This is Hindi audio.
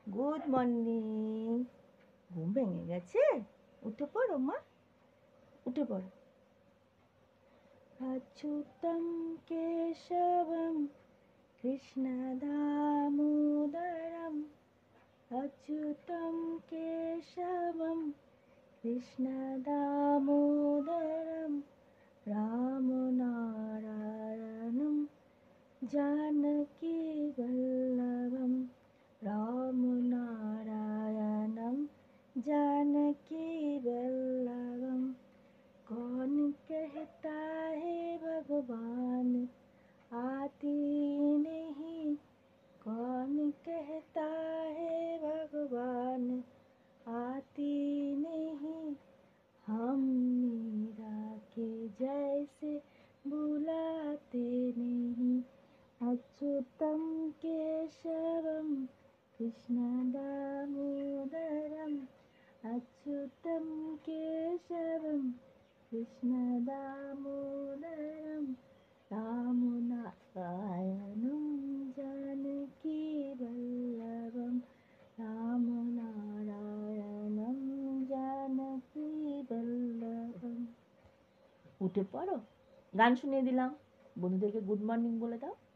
Good morning. ঘুম ভেঙে গেছে? উঠে পড়ো মা, উঠে পড়ো। अच्युतं केशवं कृष्णदामोदरम् अच्युतं केशवं कृष्णदामोदरं रामनारायणं जानकीवल्लभं रामनारायणं जानकीवल्लभं। कौन कहता है भगवान आते नहीं, कौन कहता है भगवान आते नहीं, हम मीरा के जैसे बुलाते नहीं। अच्युतं केशवं कृष्णदामोदरम् अच्युतं केशवं कृष्णदामोदरं रामनारायणं जानकीवल्लभं रामनारायणं जानकीवल्लभं। উঠে পড়ো, গান শুনিয়ে দিলাম, বন্ধুদেরকে গুড মর্নিং বলে দাও।